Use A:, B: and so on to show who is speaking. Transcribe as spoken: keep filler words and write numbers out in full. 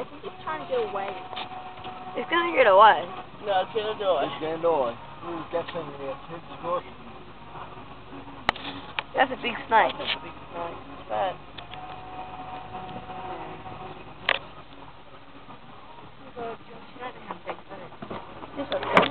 A: I think it's trying to get away.
B: It's gonna get away.
C: No, it's gonna do it.
D: It's going to do it. Ooh, that's in there. It's good.
B: That's a big snake.
C: That's a big snake. It's fat.
A: She doesn't have big snakes.
B: Yes, I do.